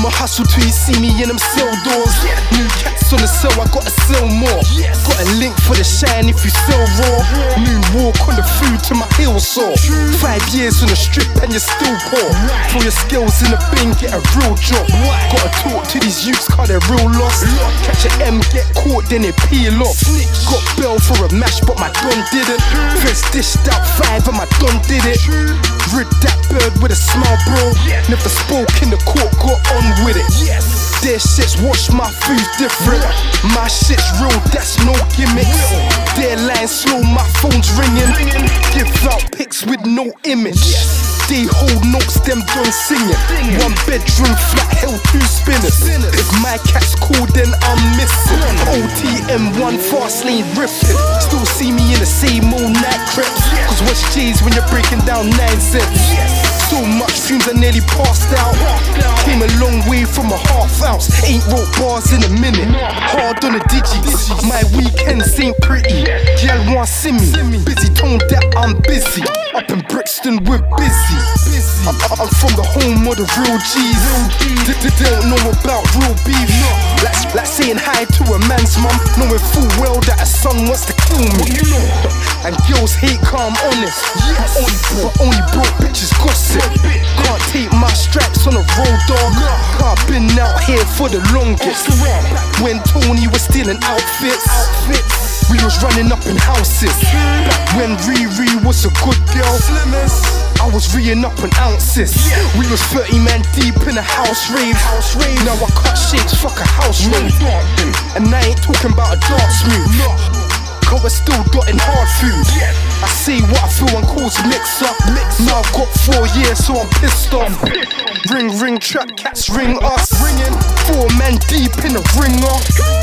I'ma hustle till you see me in them cell doors. New cats on the cell, I gotta sell more. Got a link for the shine if you sell raw. Moonwalk on the food to my heel saw. 5 years on the strip and you're still poor. Throw your skills in the bin, get a real job. Gotta talk to these youths cause they're real lost. Catch an M, get caught, then they peel off. Got bail for a mash, but my don didn't. Feds dished out 5 and my don did it. Rid that bird with a smile, bro. Never spoke in the court, got on with it. Their shit's wash, my food's different. My shit's real, that's no gimmicks. Their lines slow, my phone's ringing. Give out pics with no image. They hold notes, them done singing. 1 bedroom flat, held 2 spinners. If my cat's cool, then I'm missing. OTM1 fast lane ripping. Still see me in the same old night creps. Cause what's G's when you're breaking down 9 cents? So much fumes I nearly passed out. Came a long way from a half ounce. Ain't wrote bars in a minute. Hard on the digits. My weekends ain't pretty. Girl want see me. Busy toned that I'm busy. Up in Brixton we're busy. I'm from the home of the real G's. They don't know about real beef. Like saying hi to a man's mum, knowing full well that a son wants to kill me. And girls hate calm honest. Only broke bitches gossip. Can't take my stripes on the road, dog. I've been out here for the longest. When Tony was stealing outfits, we was running up in houses. Back when Riri was a good girl, I was reeing up on ounces. We was 30 man deep in a house rave. Now I cut shapes, fuck a house rave. And I ain't talking about a dark smooth. Cause we're still dotting hard food. I say what I feel and cause a mix up. Now I've got 4 years so I'm pissed off. Ring, trap cats ring us. 4 men deep in the ringer.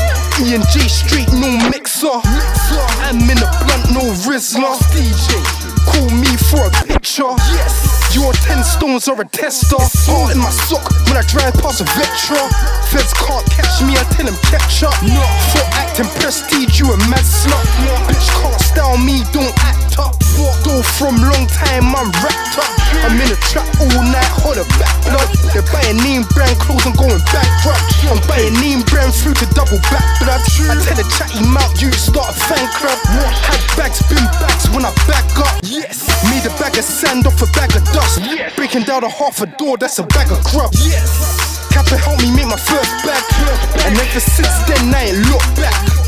E&J Street, no mixer. I'm in a blunt, no Rizzler. Call me for a picture. Your 10 stones are a tester. Heart in my sock when I drive past a Vectra. Feds can't catch me, I tell them catch up. For acting prestige, you a mad slut. Bitch can't style me, don't act up. Though from long time I'm wrapped up. I'm in a trap all night, hold a back blood. They're buying name brand clothes and going bankrupt. I'm buying name brand fruit to double back blood. I tell a chatty mouth, you start a fan club. Had bags, bin bags when I back up. Made a bag of sand off a bag of dust. Breaking down a half a door, that's a bag of grub. Kappa helped me make my first bag. And ever since then I ain't looked back.